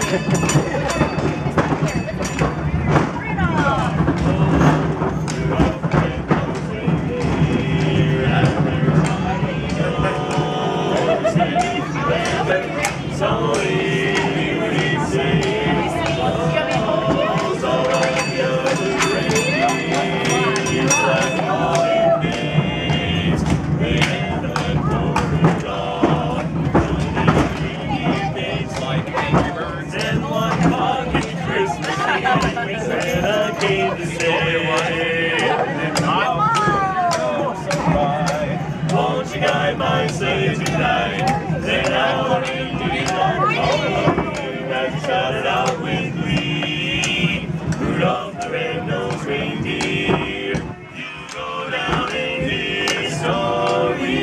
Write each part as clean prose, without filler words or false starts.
Won't you guide my sleigh tonight? Then I'll ring the as you shout it out with glee. Rudolph the red-nosed reindeer, you go down in history.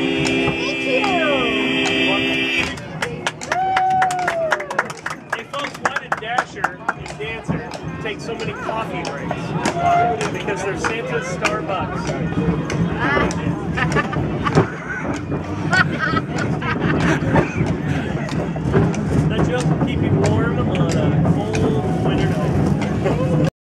Hey folks, why did Dasher and Dancer take so many coffee breaks? Because they're Santa's Starbucks.